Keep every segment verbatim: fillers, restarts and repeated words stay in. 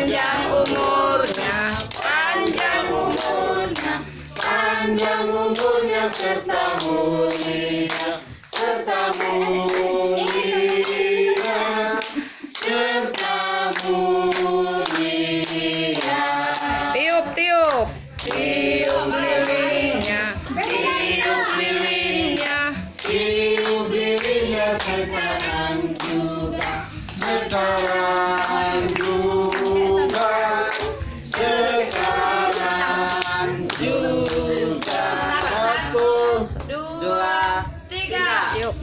panjang umurnya, panjang umurnya, panjang umurnya serta mulia, serta mulia, serta mulia. Tiup, tiup, tiup lilinnya, tiup lilinnya, tiup lilinnya sekarang juga, sekarang juga, sekarang juga. Satu, dua, tiga. Tiup.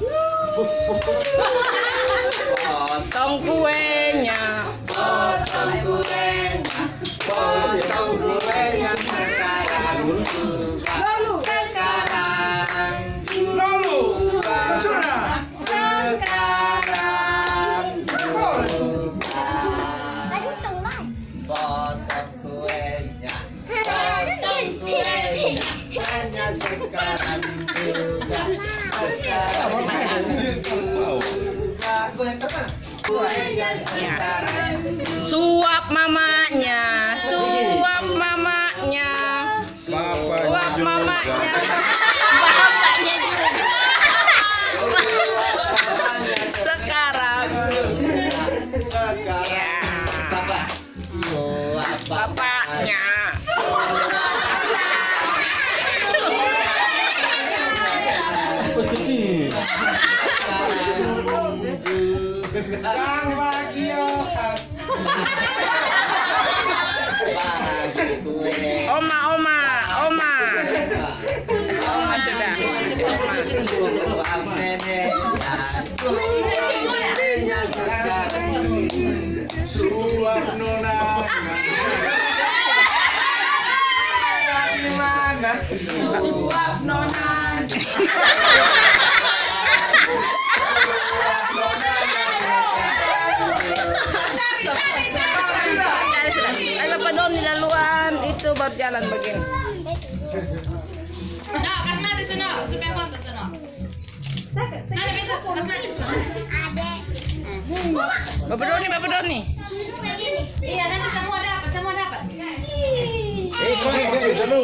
Potong kuenya, potong kuenya, potong kuenya sekarang juga, sekarang juga, sekarang juga. Potong kuenya, potong kuenya, hanya sekarang juga, sekarang juga. Suap mamanya, suap mamanya, suap mamanya, bapaknya juga. Sekarang, sekarang, suap bapaknya. Sang Bagiokan. Oma, oma, oma. Oma sudah. Suap nona. Gimana? Suap nona. Ayo Pak Doni laluan itu baru jalan begini. No, kasih mati sono, supaya foto sono. Nanti bisa kasih mati sono. Bapak Doni, Bapak Doni. Iya, nanti semua dapat, semua dapat. Eh, kau yang kecil dulu.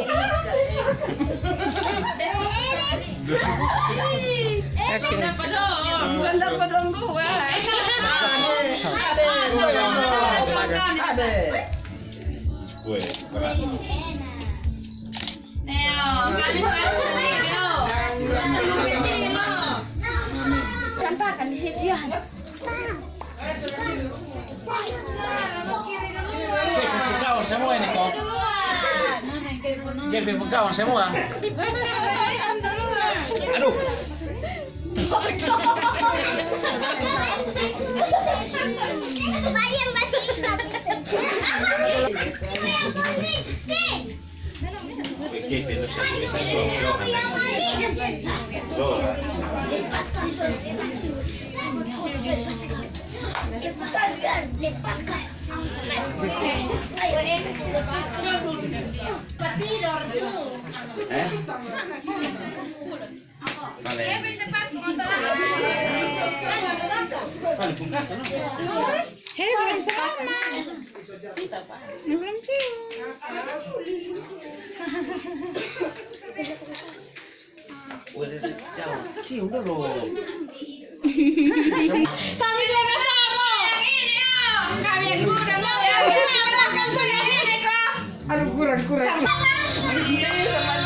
Eh, sini. Sandal pedong gua. Ada. Gue, berat. Neo, kami selalu Neo. Tampakkan di situ ya. Pegawai semua ini kok. Jadi pegawai semua. Aduh. Bayang baju. Oke, itu saya tulis Lepaskan, lepaskan. Ayo, tidur dulu. Eh? Kalian. Cepat, Hei, belum sama. Belum cium. Udah jauh. Cium dulu. Kami dua Kasaro. Kami yang kurang mau ya. Belakang saya ini kok. Aduh kurang kurang. Sama.